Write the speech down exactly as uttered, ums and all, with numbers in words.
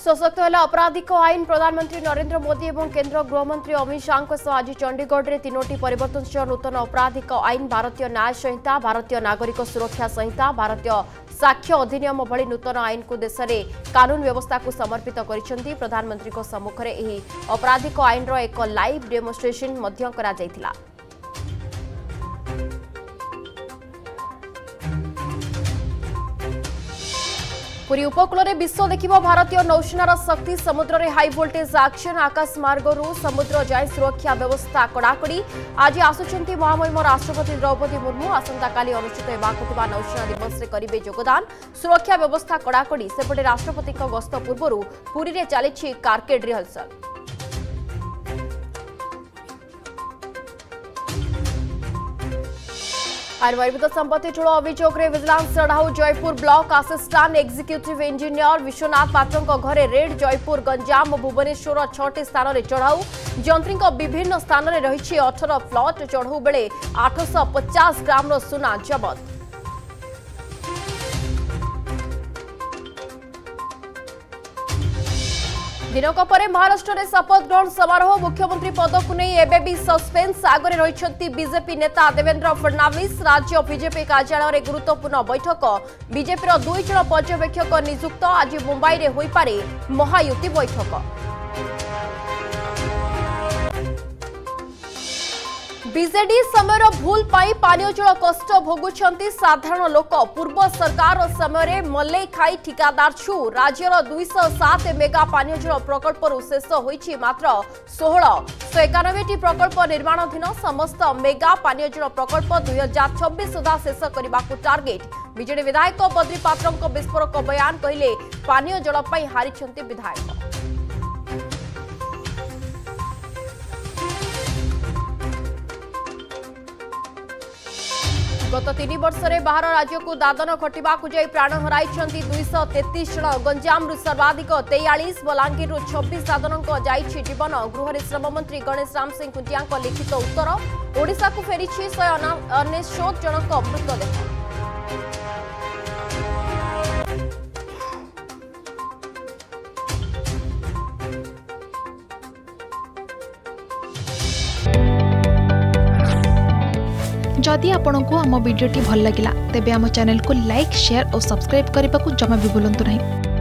सशक्त है आपराधिक आईन प्रधानमंत्री नरेंद्र मोदी और केंद्र गृहमंत्री अमित शाह आज चंडीगढ़ में तीनोटी परिवर्तनशील नूतन आपराधिक आईन भारतीय न्याय संहिता भारतीय नागरिक सुरक्षा संहिता भारतीय साक्ष्य अधिनियम भली नूतन आईन को देश में कानून व्यवस्था को समर्पित कर प्रधानमंत्री सम्मुखें यह आपराधिक आईन एक लाइव डेमोन्स्ट्रेशन करा जायथिला। पुरी उपकूल में विश्व देखिबो भारतीय नौसेनार शक्ति समुद्र में हाई वोल्टेज एक्शन आकाश मार्गरू समुद्र जाए सुरक्षा व्यवस्था कड़ाकड़ी आज आसुचंती महामहिम राष्ट्रपति द्रौपदी मुर्मू आसंता काली अनुष्ठित होगा नौसेना दिवस में करिवे योगदान सुरक्षा व्यवस्था कड़ाकड़ी सेपटे राष्ट्रपति गस्त पूर्व पुरी में चली कारकेड रिहर्सल। आयुर्वेद संपत्ति ठूल अभियोग में विजिलेंस चढ़ाऊ Jaipur block assistant executive engineer Vishwanath पात्रों घरे रेड जयपुर गंजाम और भुवनेश्वर छटी स्थान में चढ़ाऊ जंत्री विभिन्न स्थान में रही अठर फ्लट चढ़ाऊ बेले आठश पचास ग्राम सुना जबत। दिनक पर महाराष्ट्र में शपथ ग्रहण समारोह मुख्यमंत्री पद को नहीं एवं भी सस्पेंस आगे रही बीजेपी नेता देवेंद्र फडणवीस राज्य बीजेपी कार्यालय में गुरुत्वपूर्ण बैठक बीजेपी दुई जन पर्यवेक्षक नियुक्त आज मुंबई में हो पारे महायुति बैठक। बीजेडी समयर भूल पाई पानीय जल कष्ट भोगुछंती साधारण लोक पूर्व सरकार समय मल्ले खाई ठिकादार छु राज्यर दुई सौ सात मेगा पानीय जल प्रकल्प शेष होईछि मात्र सोलह सौ एकानबे प्रकल्प निर्माणाधीन समस्त मेगा पानीय जल प्रकल्प दुई हजार छब्बीस सुधा शेष करने को टार्गेट बीजेडी विधायक बद्री पात्र विस्फोरक बयान कहले पानीय जल पाई हारिछंती विधायक। गत तीन वर्ष में बाहर राज्य को दादन खटिबा जाई प्राण हराई दुई सौ तेतीस जन गंजाम सर्वाधिक तेयालीस बलांगीर छब्बीस दादन जाइछि जीवन गृह श्रम मंत्री गणेश राम सिंह कुंटिया लिखित उत्तर ओडिशा को फेरी शहे अनेशत जनक मृतदेह। जदि आपंक आम भिडी भल लगा तेब आम चैनल को लाइक शेयर और सब्सक्राइब करने को जमा भी भूलु नहीं।